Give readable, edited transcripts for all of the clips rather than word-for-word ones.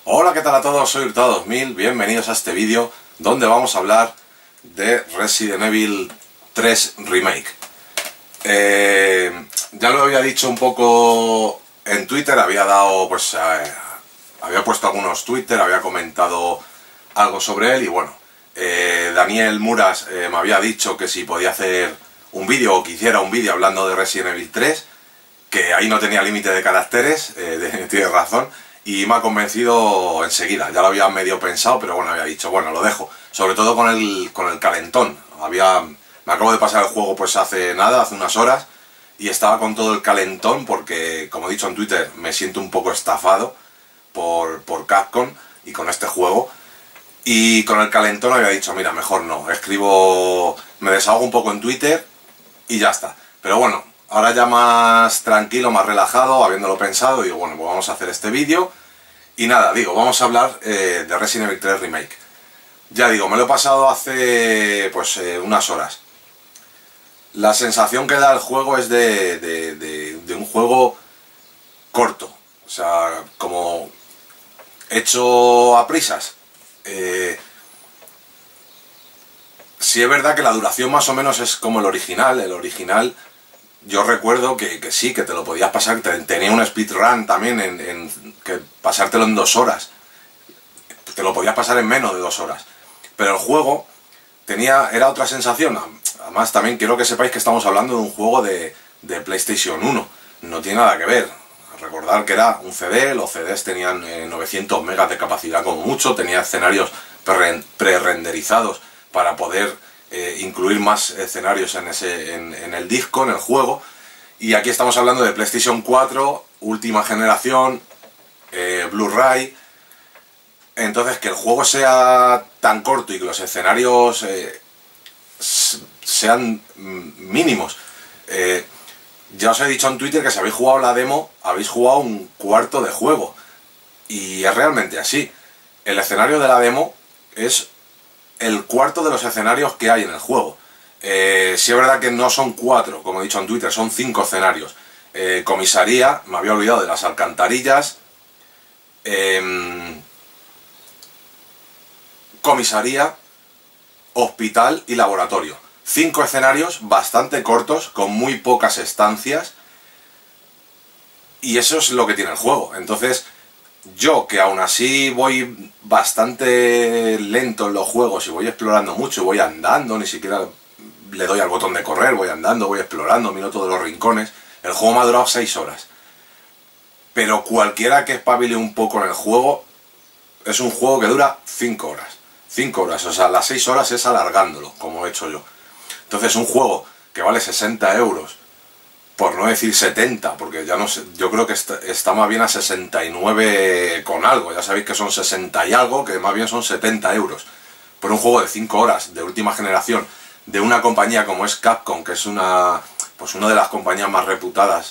Hola, ¿qué tal a todos? Soy Hurtado2000, bienvenidos a este vídeo donde vamos a hablar de Resident Evil 3 Remake. Ya lo había dicho un poco en Twitter, había puesto algunos Twitter, había comentado algo sobre él y bueno, Daniel Muras me había dicho que si podía hacer un vídeo o que hiciera un vídeo hablando de Resident Evil 3, que ahí no tenía límite de caracteres, tiene razón. Y me ha convencido enseguida, ya lo había medio pensado, pero bueno, había dicho, bueno, lo dejo. Sobre todo con el calentón. Me acabo de pasar el juego pues hace nada, hace unas horas, y estaba con todo el calentón porque, como he dicho en Twitter, me siento un poco estafado por Capcom y con este juego. Y con el calentón había dicho, mira, mejor no, me desahogo un poco en Twitter y ya está. Pero bueno, ahora ya más tranquilo, más relajado, habiéndolo pensado, digo, bueno, pues vamos a hacer este vídeo. Y nada, vamos a hablar de Resident Evil 3 Remake. Ya digo, me lo he pasado hace unas horas. La sensación que da el juego es de un juego corto. O sea, como hecho a prisas. Sí es verdad que la duración más o menos es como el original. El original, yo recuerdo que sí, que te lo podías pasar, tenía un speedrun también, que pasártelo en 2 horas. Te lo podías pasar en menos de 2 horas. Pero el juego era otra sensación. Además también quiero que sepáis que estamos hablando de un juego de PlayStation 1. No tiene nada que ver. Recordad que era un CD, los CDs tenían 900 megas de capacidad como mucho, tenía escenarios pre-renderizados para poder incluir más escenarios en el disco, en el juego. Y aquí estamos hablando de PlayStation 4, última generación, Blu-ray. Entonces, que el juego sea tan corto y que los escenarios sean mínimos. Ya os he dicho en Twitter que si habéis jugado la demo, habéis jugado un cuarto de juego. Y es realmente así. El escenario de la demo es el cuarto de los escenarios que hay en el juego. Sí es verdad que no son 4, como he dicho en Twitter, son 5 escenarios. Comisaría, me había olvidado de las alcantarillas. Comisaría, hospital y laboratorio. 5 escenarios bastante cortos, con muy pocas estancias. Y eso es lo que tiene el juego. Entonces, yo que aún así voy bastante lento en los juegos y voy explorando mucho, voy andando, ni siquiera le doy al botón de correr, voy andando, voy explorando, miro todos los rincones. El juego me ha durado 6 horas. Pero cualquiera que espabile un poco en el juego, es un juego que dura 5 horas. 5 horas, o sea, las 6 horas es alargándolo, como he hecho yo. Entonces un juego que vale 60 euros, por no decir 70, porque ya no sé, yo creo que está más bien a 69 con algo, ya sabéis que son 60 y algo, que más bien son 70 euros. Por un juego de 5 horas, de última generación, de una compañía como es Capcom, que es una de las compañías más reputadas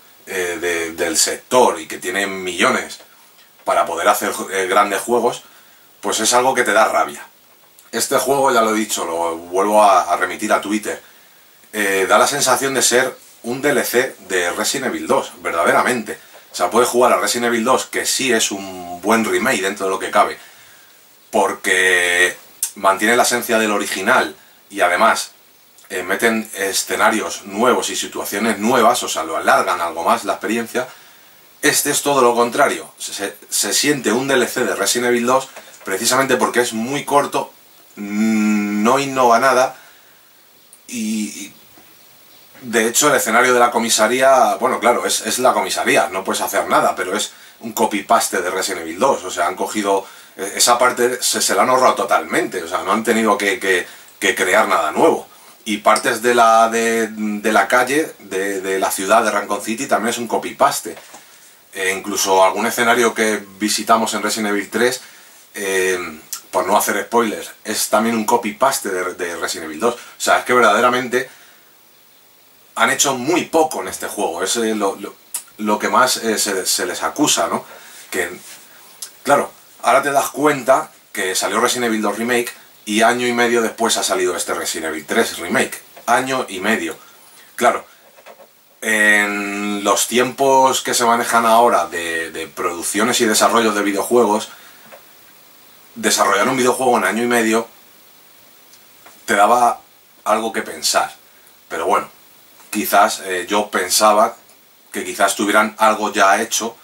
del sector y que tiene millones para poder hacer grandes juegos, pues es algo que te da rabia. Este juego, ya lo he dicho, lo vuelvo a remitir a Twitter, da la sensación de ser un DLC de Resident Evil 2, verdaderamente. O sea, puedes jugar a Resident Evil 2, que sí es un buen remake dentro de lo que cabe, porque mantiene la esencia del original y además meten escenarios nuevos y situaciones nuevas, o sea, lo alargan algo más la experiencia. Este es todo lo contrario, se siente un DLC de Resident Evil 2 precisamente porque es muy corto, no innova nada y de hecho el escenario de la comisaría, bueno, claro, es la comisaría, no puedes hacer nada, pero es un copy-paste de Resident Evil 2, o sea, han cogido esa parte, se la han ahorrado totalmente, o sea, no han tenido que crear nada nuevo. Y partes de la calle, de la ciudad de Raccoon City también es un copy-paste. Incluso algún escenario que visitamos en Resident Evil 3, por no hacer spoilers, es también un copy-paste de Resident Evil 2. O sea, es que verdaderamente han hecho muy poco en este juego. Es lo que más se les acusa, ¿no? Que, claro, ahora te das cuenta que salió Resident Evil 2 Remake y año y medio después ha salido este Resident Evil 3 Remake. Año y medio. Claro, en los tiempos que se manejan ahora de producciones y desarrollos de videojuegos, desarrollar un videojuego en año y medio te daba algo que pensar. Pero bueno, quizás yo pensaba que quizás tuvieran algo ya hecho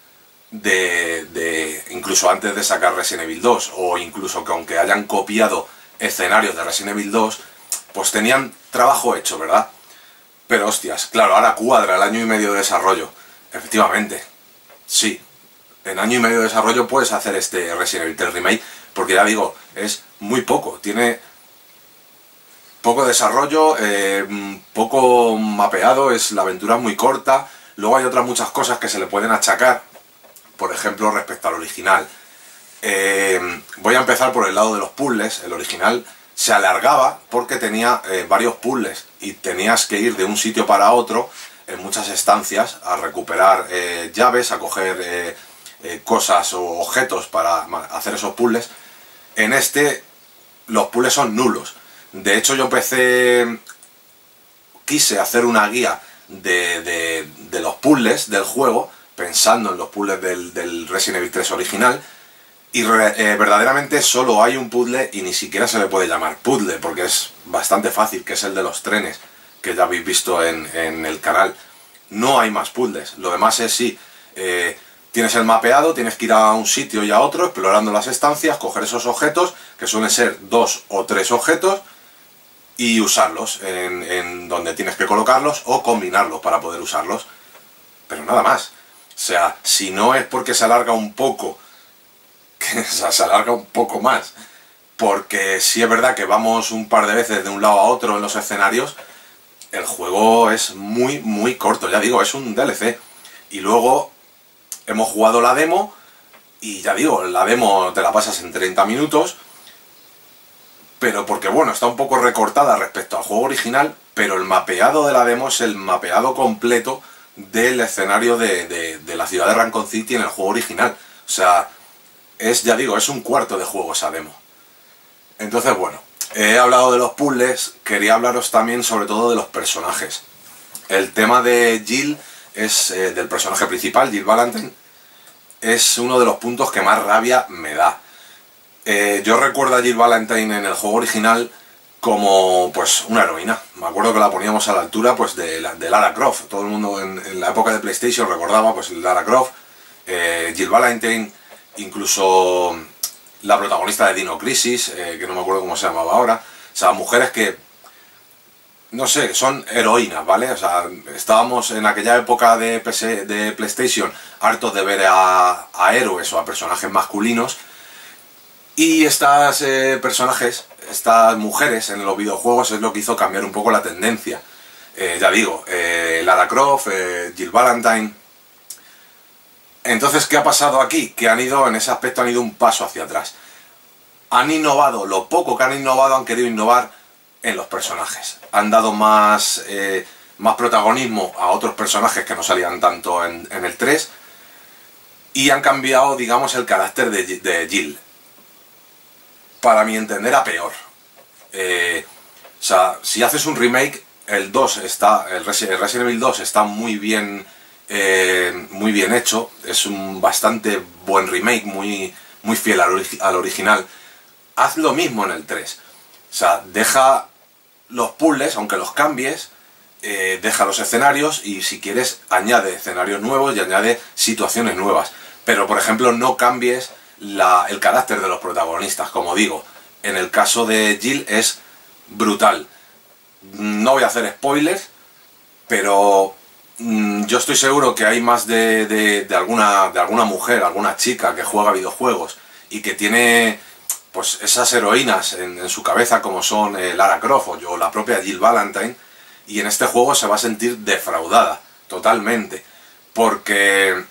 incluso antes de sacar Resident Evil 2, o incluso que aunque hayan copiado escenarios de Resident Evil 2, pues tenían trabajo hecho, ¿verdad? Pero hostias, claro, ahora cuadra el año y medio de desarrollo. Efectivamente, sí, en año y medio de desarrollo puedes hacer este Resident Evil 3 Remake, porque ya digo, es muy poco, tiene poco desarrollo, poco mapeado, la aventura es muy corta. Luego hay otras muchas cosas que se le pueden achacar, por ejemplo, respecto al original. Voy a empezar por el lado de los puzzles. El original se alargaba porque tenía varios puzzles y tenías que ir de un sitio para otro en muchas estancias a recuperar llaves, a coger cosas o objetos para hacer esos puzzles. En este los puzzles son nulos. De hecho, yo quise hacer una guía de los puzzles del juego, pensando en los puzzles del Resident Evil 3 original, y verdaderamente solo hay un puzzle, y ni siquiera se le puede llamar puzzle, porque es bastante fácil, que es el de los trenes, que ya habéis visto en el canal. No hay más puzzles. Lo demás es sí, tienes el mapeado, tienes que ir a un sitio y a otro, explorando las estancias, coger esos objetos, que suelen ser 2 o 3 objetos, y usarlos en donde tienes que colocarlos, o combinarlos para poder usarlos. Pero nada más. O sea, si no es porque se alarga un poco, que se alarga un poco más, porque sí es verdad que vamos un par de veces de un lado a otro en los escenarios, el juego es muy, muy corto. Ya digo, es un DLC. Y luego hemos jugado la demo, y ya digo, la demo te la pasas en 30 minutos, pero porque bueno, está un poco recortada respecto al juego original, pero el mapeado de la demo es el mapeado completo del escenario de la ciudad de Raccoon City en el juego original. O sea, ya digo, es un cuarto de juego esa demo. Entonces, bueno, he hablado de los puzzles, quería hablaros también sobre todo de los personajes. El tema de Jill, del personaje principal, Jill Valentine, es uno de los puntos que más rabia me da. Yo recuerdo a Jill Valentine en el juego original como pues una heroína. Me acuerdo que la poníamos a la altura pues de Lara Croft. Todo el mundo en la época de PlayStation recordaba pues Lara Croft, Jill Valentine, incluso la protagonista de Dino Crisis, que no me acuerdo cómo se llamaba ahora. O sea, mujeres que, no sé, son heroínas, ¿vale? O sea, estábamos en aquella época de PlayStation hartos de ver a héroes o a personajes masculinos. Y estas personajes, estas mujeres en los videojuegos es lo que hizo cambiar un poco la tendencia. Ya digo, Lara Croft, Jill Valentine. Entonces, ¿qué ha pasado aquí? Que en ese aspecto han ido un paso hacia atrás. Han innovado, lo poco que han innovado, han querido innovar en los personajes. Han dado más protagonismo a otros personajes que no salían tanto en el 3. Y han cambiado, digamos, el carácter de Jill. Para mi entender, a peor. O sea, si haces un remake, el Resident Evil 2 está muy bien hecho. Es un bastante buen remake, muy fiel al original. Haz lo mismo en el 3. O sea, deja los puzzles, aunque los cambies, deja los escenarios, y si quieres añade escenarios nuevos y añade situaciones nuevas. Pero, por ejemplo, no cambies el carácter de los protagonistas. Como digo, en el caso de Jill es brutal. No voy a hacer spoilers, pero yo estoy seguro que hay más de alguna mujer, alguna chica que juega videojuegos y que tiene pues esas heroínas en su cabeza, como son Lara Croft o la propia Jill Valentine, y en este juego se va a sentir defraudada totalmente, porque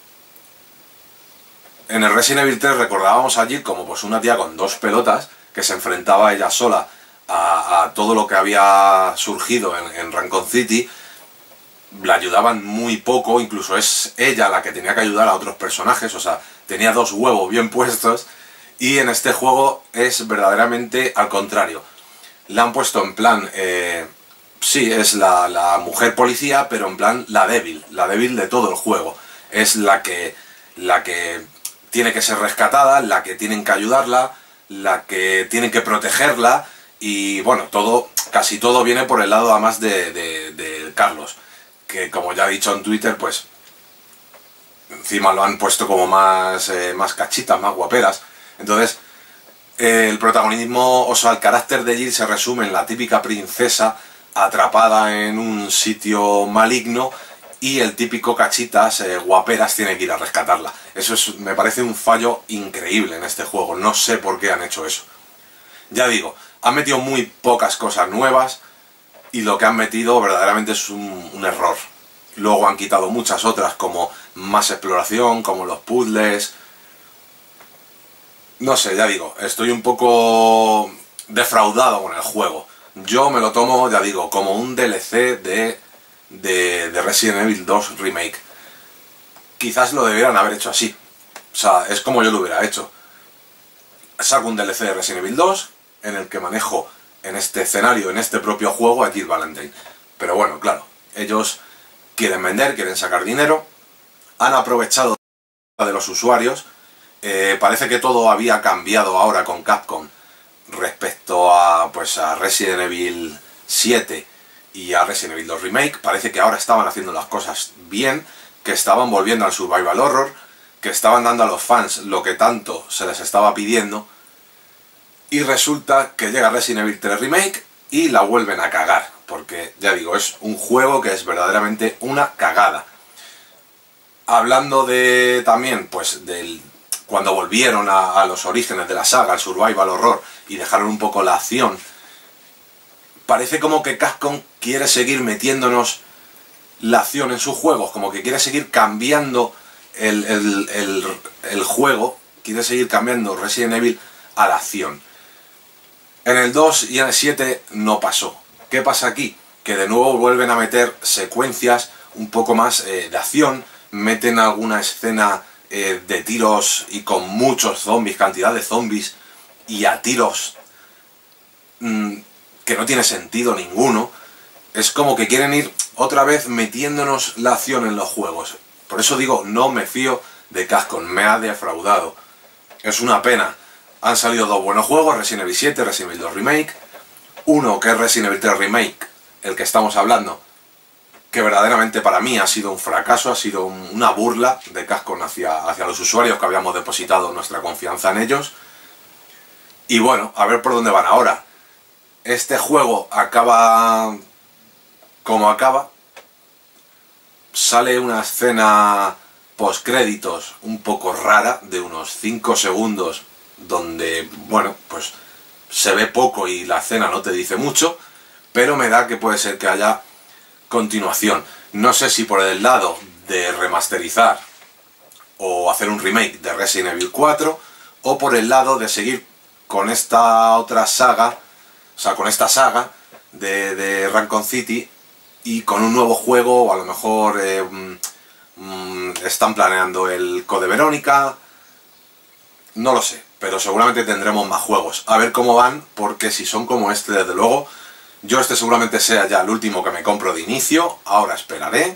en el Resident Evil 3 recordábamos a Jill como pues una tía con 2 pelotas que se enfrentaba ella sola a todo lo que había surgido en Raccoon City. La ayudaban muy poco, incluso es ella la que tenía que ayudar a otros personajes. O sea, tenía 2 huevos bien puestos, y en este juego es verdaderamente al contrario. La han puesto en plan, sí, es la mujer policía, pero en plan la débil de todo el juego. Es la que tiene que ser rescatada, la que tienen que ayudarla, la que tienen que protegerla, y bueno, casi todo viene por el lado además de Carlos, que como ya he dicho en Twitter, pues encima lo han puesto como más cachitas, más guaperas. Entonces el protagonismo, o sea, el carácter de Jill se resume en la típica princesa atrapada en un sitio maligno, y el típico cachitas guaperas tiene que ir a rescatarla. Eso me parece un fallo increíble en este juego, no sé por qué han hecho eso. Ya digo, han metido muy pocas cosas nuevas, y lo que han metido verdaderamente es un error. Luego han quitado muchas otras, como más exploración, como los puzzles. No sé, ya digo, estoy un poco defraudado con el juego. Yo me lo tomo, ya digo, como un DLC de Resident Evil 2 Remake. Quizás lo debieran haber hecho así. O sea, es como yo lo hubiera hecho. Saco un DLC de Resident Evil 2, en el que manejo en este escenario, en este propio juego, a Jill Valentine. Pero bueno, claro, ellos quieren vender, quieren sacar dinero, han aprovechado de los usuarios. Parece que todo había cambiado ahora con Capcom respecto a Resident Evil 7 y a Resident Evil 2 Remake. Parece que ahora estaban haciendo las cosas bien, que estaban volviendo al survival horror, que estaban dando a los fans lo que tanto se les estaba pidiendo, y resulta que llega Resident Evil 3 Remake y la vuelven a cagar, porque ya digo, es un juego que es verdaderamente una cagada. Hablando de también, pues, cuando volvieron a los orígenes de la saga, al survival horror, y dejaron un poco la acción, parece como que Capcom quiere seguir metiéndonos la acción en sus juegos, como que quiere seguir cambiando el juego, quiere seguir cambiando Resident Evil a la acción. En el 2 y en el 7 no pasó. ¿Qué pasa aquí? Que de nuevo vuelven a meter secuencias un poco más de acción, meten alguna escena de tiros y con muchos zombies, cantidad de zombies, y a tiros que no tiene sentido ninguno. Es como que quieren ir otra vez metiéndonos la acción en los juegos. Por eso digo, no me fío de Capcom, me ha defraudado. Es una pena. Han salido dos buenos juegos, Resident Evil 7, Resident Evil 2 Remake. Uno que es Resident Evil 3 Remake, el que estamos hablando, que verdaderamente para mí ha sido un fracaso, ha sido una burla de Capcom hacia los usuarios que habíamos depositado nuestra confianza en ellos. Y bueno, a ver por dónde van ahora. Este juego acaba como acaba. Sale una escena postcréditos un poco rara, de unos 5 segundos, donde, bueno, pues se ve poco y la escena no te dice mucho, pero me da que puede ser que haya continuación. No sé si por el lado de remasterizar o hacer un remake de Resident Evil 4, o por el lado de seguir con esta otra saga, o sea, con esta saga de Raccoon City, y con un nuevo juego, o a lo mejor están planeando el Code Verónica, no lo sé, pero seguramente tendremos más juegos. A ver cómo van, porque si son como este, desde luego, yo este seguramente sea ya el último que me compro de inicio. Ahora esperaré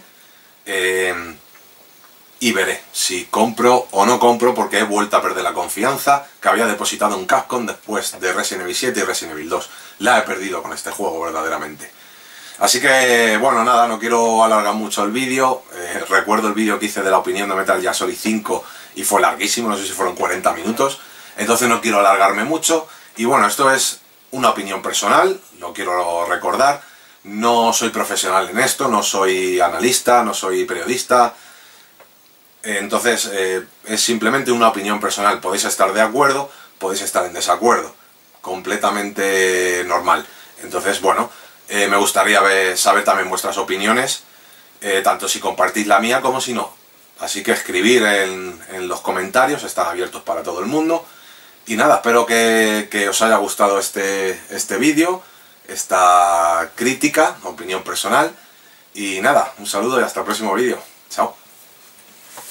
y veré si compro o no compro, porque he vuelto a perder la confianza que había depositado en Capcom después de Resident Evil 7 y Resident Evil 2. La he perdido con este juego verdaderamente. Así que, bueno, nada, no quiero alargar mucho el vídeo. Recuerdo el vídeo que hice de la opinión de Metal Gear Solid 5 y fue larguísimo, no sé si fueron 40 minutos. Entonces no quiero alargarme mucho. Y bueno, esto es una opinión personal, lo quiero recordar. No soy profesional en esto, no soy analista, no soy periodista. Entonces es simplemente una opinión personal. Podéis estar de acuerdo, podéis estar en desacuerdo. Completamente normal. Entonces, bueno, me gustaría saber también vuestras opiniones, tanto si compartís la mía como si no. Así que escribir en los comentarios, están abiertos para todo el mundo. Y nada, espero que os haya gustado este vídeo, esta crítica, opinión personal. Y nada, un saludo y hasta el próximo vídeo. Chao.